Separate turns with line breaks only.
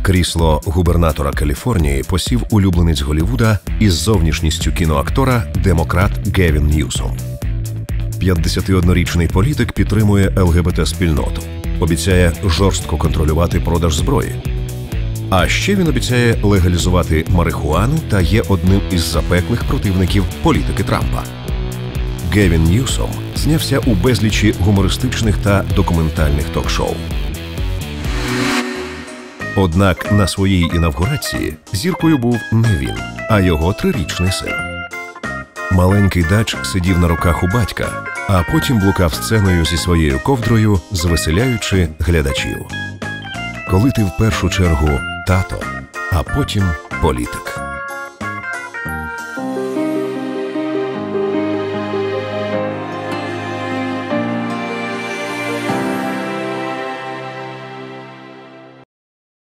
Крісло губернатора Каліфорнії посів улюбленець Голлівуда із зовнішністю кіноактора демократ Гевін Ньюсом. 51-річний політик підтримує ЛГБТ-спільноту, обіцяє жорстко контролювати продаж зброї. А ще він обіцяє легалізувати марихуану та є одним із запеклих противників політики Трампа. Гевін Ньюсом знявся у безлічі гумористичних та документальних ток-шоу. Однак на своїй інавгурації зіркою був не він, а його 3-річний син. Маленький Дач сидів на руках у батька, а потім блукав сценою зі своєю ковдрою, звеселяючи глядачів. Коли ти в першу чергу тато, а потім політик.